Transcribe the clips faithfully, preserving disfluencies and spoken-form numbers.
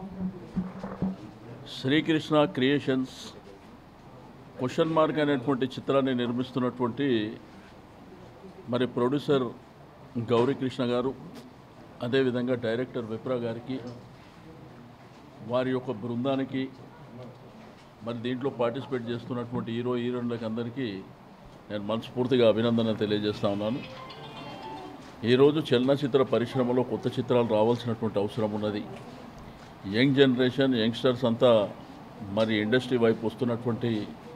Srikrishna creations question mark అనేటువంటి చిత్రాన్ని నిర్మిస్తున్నటువంటి మరి ప్రొడ్యూసర్ గౌరీకృష్ణ గారు, అదేవిధంగా డైరెక్టర్ విప్రా గారికి, వారి యొక్క బృందానికి, మరి దీంట్లో పార్టిసిపేట్ చేస్తున్నటువంటి హీరో హీరోయిన్లకు అందరికీ నేను మనస్ఫూర్తిగా అభినందన తెలియజేస్తా ఉన్నాను. ఈరోజు చలనచిత్ర పరిశ్రమలో కొత్త చిత్రాలు రావాల్సినటువంటి అవసరం ఉన్నది. యంగ్ జనరేషన్ యంగ్స్టర్స్ అంతా మరి ఇండస్ట్రీ వైపు వస్తున్నటువంటి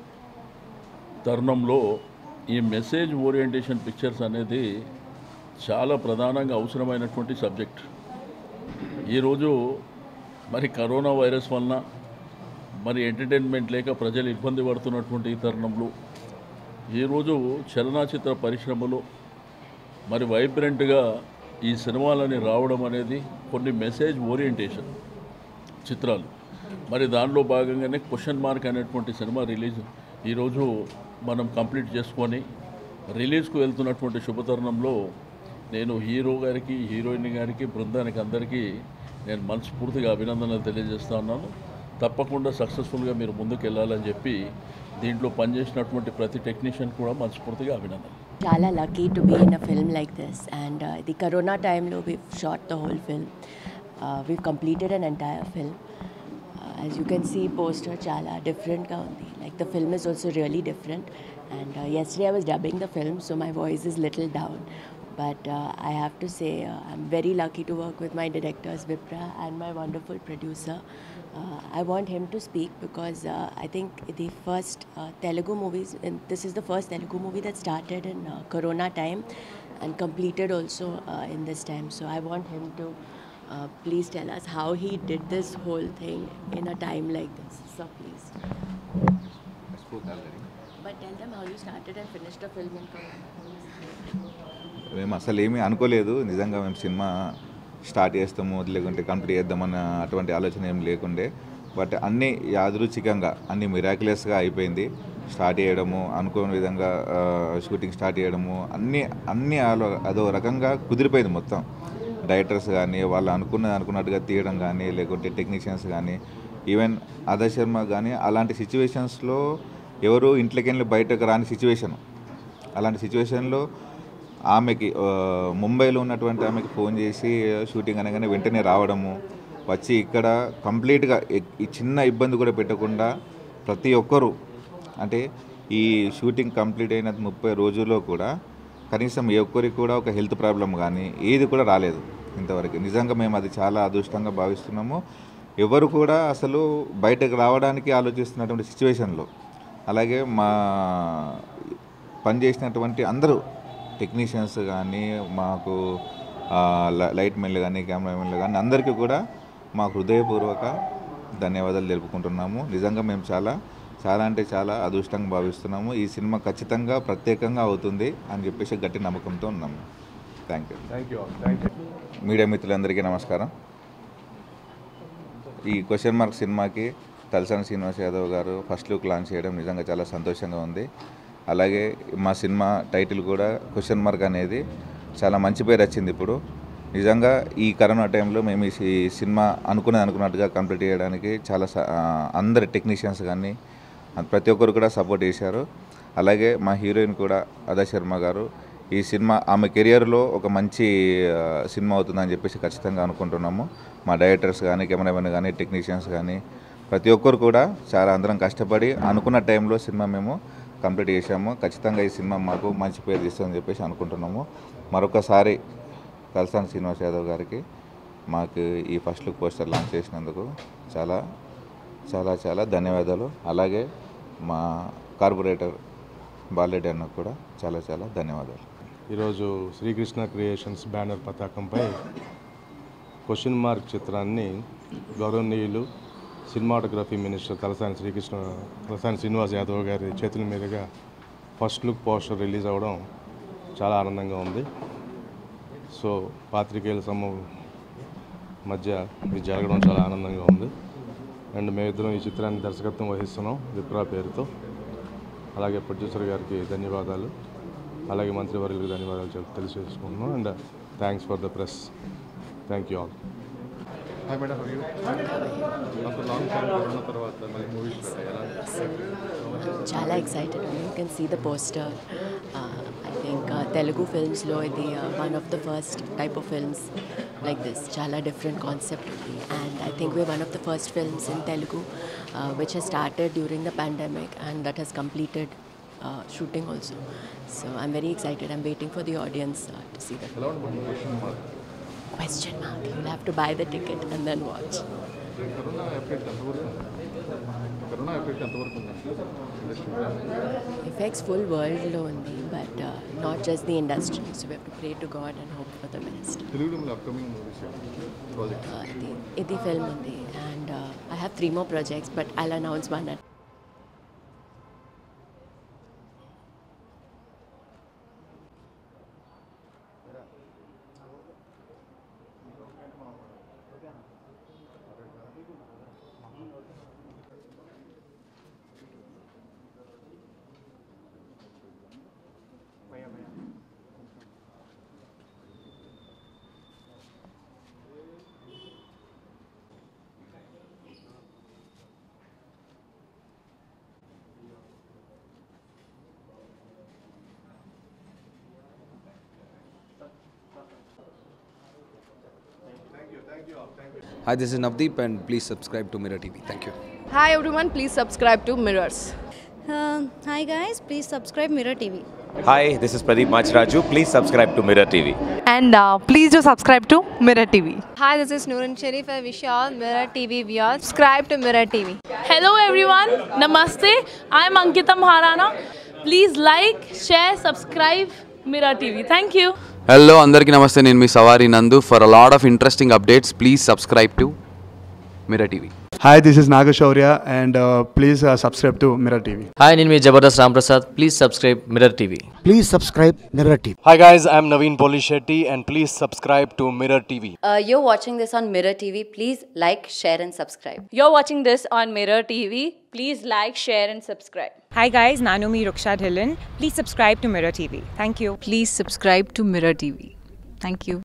తరుణంలో ఈ మెసేజ్ ఓరియంటేషన్ పిక్చర్స్ అనేది చాలా ప్రధానంగా అవసరమైనటువంటి సబ్జెక్ట్. ఈరోజు మరి కరోనా వైరస్ వలన మరి ఎంటర్టైన్మెంట్ లేక ప్రజలు ఇబ్బంది పడుతున్నటువంటి ఈ తరుణంలో ఈరోజు చలనచిత్ర పరిశ్రమలో మరి వైబ్రెంట్గా ఈ సినిమాలని రావడం అనేది కొన్ని మెసేజ్ ఓరియంటేషన్ చిత్రాలు. మరి దానిలో భాగంగానే క్వశ్చన్ మార్క్ అనేటువంటి సినిమా రిలీజ్ ఈరోజు మనం కంప్లీట్ చేసుకొని రిలీజ్కు వెళ్తున్నటువంటి శుభతరుణంలో నేను హీరో గారికి, హీరోయిన్ గారికి, బృందానికి అందరికీ నేను మనస్ఫూర్తిగా అభినందనలు తెలియజేస్తా ఉన్నాను. తప్పకుండా సక్సెస్ఫుల్గా మీరు ముందుకు వెళ్ళాలని చెప్పి దీంట్లో పనిచేసినటువంటి ప్రతి టెక్నీషియన్ కూడా మనస్ఫూర్తిగా అభినందనలు. Chala lucky to be in a film like this, and uh, the corona time lo we've shot the whole film. Uh, we've completed an entire film. Uh, as you can see, poster chala different ka undi. Like the film is also really different. And uh, yesterday I was dubbing the film, so my voice is little down. But uh, I have to say uh, I'm very lucky to work with my directors Vipra and my wonderful producer. Uh, I want him to speak because uh, I think the first uh, Telugu movies, and this is the first Telugu movie that started in uh, Corona time and completed also uh, in this time. So I want him to uh, please tell us how he did this whole thing in a time like this. So please. But tell them how you started and finished the film in Corona. మేము అసలు ఏమీ అనుకోలేదు. నిజంగా మేము cinema start చేస్తాము లేకుంటే complete చేద్దామన్న అటువంటి ఆలోచన ఏం లేకుండే. బట్ అన్నీ యాదృచ్ఛికంగా అన్నీ మిరాక్యులస్గా అయిపోయింది. స్టార్ట్ చేయడము, అనుకోని విధంగా షూటింగ్ స్టార్ట్ చేయడము, అన్నీ అన్నీ ఆలో అదో రకంగా కుదిరిపోయింది మొత్తం. డైరెక్టర్స్ కానీ వాళ్ళు అనుకున్నది అనుకున్నట్టుగా తీయడం కానీ, లేకుంటే టెక్నీషియన్స్ కానీ, ఈవెన్ ఆదర్ శర్మ కానీ అలాంటి సిచ్యువేషన్స్లో ఎవరు ఇంట్లోకి వెళ్ళి బయటకు రాని సిచ్యువేషన్. అలాంటి సిచ్యువేషన్లో ఆమెకి ముంబైలో ఉన్నటువంటి ఆమెకి ఫోన్ చేసి షూటింగ్ అనగానే వెంటనే రావడము, వచ్చి ఇక్కడ కంప్లీట్గా ఈ చిన్న ఇబ్బంది కూడా పెట్టకుండా ప్రతి ఒక్కరూ, అంటే ఈ షూటింగ్ కంప్లీట్ అయిన ముప్పై రోజుల్లో కూడా కనీసం ఏ ఒక్కరికి కూడా ఒక హెల్త్ ప్రాబ్లం కానీ ఏది కూడా రాలేదు ఇంతవరకు. నిజంగా మేము అది చాలా అదృష్టంగా భావిస్తున్నాము. ఎవరు కూడా అసలు బయటకు రావడానికి ఆలోచిస్తున్నటువంటి సిచ్యువేషన్లో, అలాగే మా పనిచేసినటువంటి అందరూ టెక్నీషియన్స్ కానీ, మాకు లైట్ మెన్లు కానీ, కెమెరామెన్లు కానీ అందరికీ కూడా మా హృదయపూర్వక ధన్యవాదాలు తెలుపుకుంటున్నాము. నిజంగా మేము చాలా చాలా అంటే చాలా అదృష్టంగా భావిస్తున్నాము. ఈ సినిమా ఖచ్చితంగా ప్రత్యేకంగా అవుతుంది అని చెప్పేసి గట్టి నమ్మకంతో ఉన్నాము. Thank you thank you thank you media మిత్రులందరికీ నమస్కారం. ఈ క్వశ్చన్ మార్క్ సినిమాకి తలసాని శ్రీనివాస్ యాదవ్ గారు ఫస్ట్ లుక్ లాంచ్ చేయడం నిజంగా చాలా సంతోషంగా ఉంది. అలాగే మా సినిమా టైటిల్ కూడా క్వశ్చన్ మార్క్ అనేది చాలా మంచి పేరు వచ్చింది. ఇప్పుడు నిజంగా ఈ కరోనా టైంలో మేము ఈ సినిమా అనుకున్నది అనుకున్నట్టుగా కంప్లీట్ చేయడానికి చాలా అందరి టెక్నీషియన్స్ కానీ ప్రతి ఒక్కరు కూడా సపోర్ట్ చేశారు. అలాగే మా హీరోయిన్ కూడా ఆదర్ శర్మ గారు ఈ సినిమా ఆమె కెరియర్లో ఒక మంచి సినిమా అవుతుందని చెప్పేసి ఖచ్చితంగా అనుకుంటున్నాము. మా డైరెక్టర్స్ కానీ, కెమెరామెన్ కానీ, టెక్నీషియన్స్ కానీ ప్రతి ఒక్కరు కూడా చాలా అందరం కష్టపడి అనుకున్న టైంలో సినిమా మేము కంప్లీట్ చేశాము. ఖచ్చితంగా ఈ సినిమా మాకు మంచి పేరు తీస్తుందని చెప్పేసి అనుకుంటున్నాము. మరొకసారి తలసాని శ్రీనివాస్ యాదవ్ గారికి మాకు ఈ ఫస్ట్ లుక్ పోస్టర్ లాంచ్ చేసినందుకు చాలా చాలా చాలా ధన్యవాదాలు. అలాగే మా కార్పొరేటర్ బాలరెడ్డి అన్నకు కూడా చాలా చాలా ధన్యవాదాలు. ఈరోజు శ్రీకృష్ణ క్రియేషన్స్ బ్యానర్ పతాకంపై క్వశ్చన్ మార్క్ చిత్రాన్ని గౌరవనీయులు సినిమాటోగ్రఫీ మినిస్టర్ తలసాని శ్రీకృష్ణ తలసాని శ్రీనివాస్ యాదవ్ గారి చేతుల మీదుగా ఫస్ట్ లుక్ పోస్టర్ రిలీజ్ అవ్వడం చాలా ఆనందంగా ఉంది. సో పాత్రికేయుల సమూహం మధ్య ఇది జరగడం చాలా ఆనందంగా ఉంది. అండ్ మేమిద్దరం ఈ చిత్రాన్ని దర్శకత్వం వహిస్తున్నాం విప్రా పేరుతో. అలాగే ప్రొడ్యూసర్ గారికి ధన్యవాదాలు, అలాగే మంత్రివర్యులకు ధన్యవాదాలు తెలియజేసుకుంటున్నాం. And thanks for the press. Thank you all. Hi madam how you after long time corona తర్వాత మళ్ళీ మూవీస్ ఎలా చాలా excited you can see the poster I think Telugu ఫిల్మ్స్లో ఇది one of the first type of films like this చాలా different concept ఉంది and I think we one of the first films in Telugu which has started during the pandemic and that has completed shooting also. So I'm very excited. I'm waiting for the audience uh, to see the ఎలా ఉంటుంది question mark question mark. You'll have to buy the ticket and then watch. Corona effect ఎంతవరకు corona effect ఎంతవరకు ఉందండి industry Effects full world lo undi, but uh, not just the industry. So we have to pray to God and hope for the best. తెలుగులో మీ upcoming movies project Uh, the Idi film undi, and uh, I have three more projects, but I'll announce one at Hi, this is Navdeep and please subscribe to Mirror T V. Thank you. Hi everyone, please subscribe to Mirrors. Uh, hi guys, please subscribe Mirror T V. Hi, this is Pradeep Machraju. Please subscribe to Mirror T V. And uh, please do subscribe to Mirror T V. Hi, this is Noorun Sharif. I wish you all Mirror T V viewers subscribe to Mirror T V. Hello everyone, Namaste. I am Ankita Maharana. Please like, share, subscribe Mirror T V. Thank you. Hello, andarki namaste. Nenu mi Savari Nandu. For a lot of interesting updates, please subscribe to Mirror T V. Hi, this is Nagashaurya and uh, please uh, subscribe to Mirror T V. Hi, నేను మీ Jabardasth Ramprasad. Please subscribe Mirror T V. Please subscribe Mirror T V. Hi guys, I'm Naveen Polishetty and please subscribe to Mirror T V. Uh, you're watching this on Mirror T V. Please like, share and subscribe. You're watching this on Mirror T V. Please like, share and subscribe. Hi guys, Nanumi Ruksha Dhillon. Please subscribe to Mirror T V. Thank you. Please subscribe to Mirror T V. Thank you.